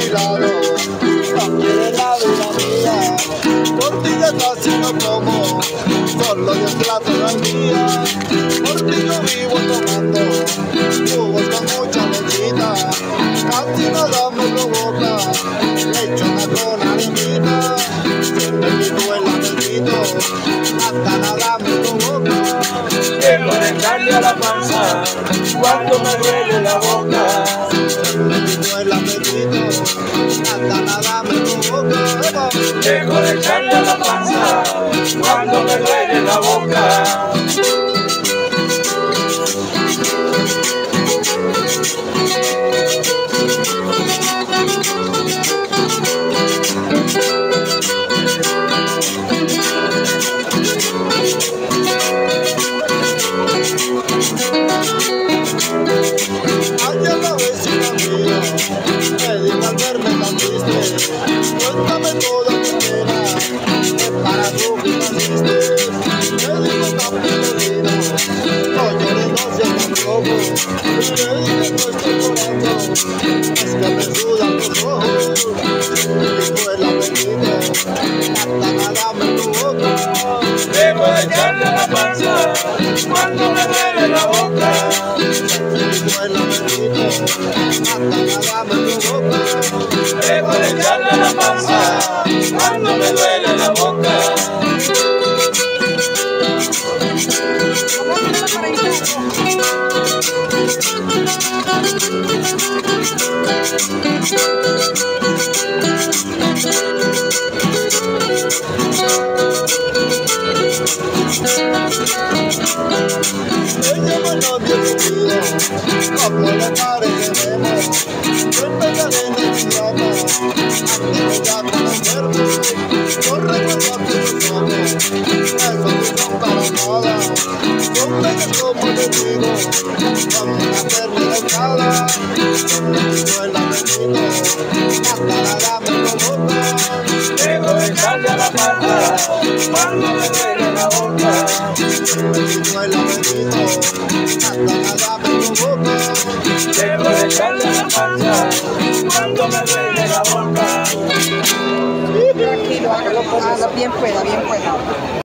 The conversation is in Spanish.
mi lado, no quiere la vida mía. Por ti ya casi no como, solo 10 platos al día. Por ti yo vivo tomando jugos con mucha lechita. Casi nada me provoca, lechona con harinita. Siempre vivo el apetito, hasta nada me provoca. Dejo de echarle a la panza cuando me duele la boca. Siempre vivo el apetito, hasta nada me provoca. Dejo de echarle a la panza cuando me duele la boca. Ayer la vecina mía me dijo al verme tan triste, cuéntame toda tu pena, que para tu que naciste. Me dijo Capitolina, no llores, no seas tampoco. Y le dije no estoy llorando, es que me sudan los ojos. Dijo el apetito, hasta nada me provoca. Dejo de echarle a la panza cuando me duele la boca. Dijo el apetito, hasta nada me provoca. Dejo de echarle a la panza cuando me duele la boca. Ella me lo había pedido, como le pareceremos. Yo empezaré en el idioma, antes ya conocernos. Yo recuerdo aquellos ojos, esos que son para nada. Son bellos como le digo, como una perla delgada. Me dijo el apetito, hasta nada me provoca. Dejo de echarle a la panza cuando me duele la boca. Me dijo el apetito, hasta nada me provoca. Dejo de echarle a la panza cuando me duele la boca. Tranquilo, hágalo bien pueda, bien pueda.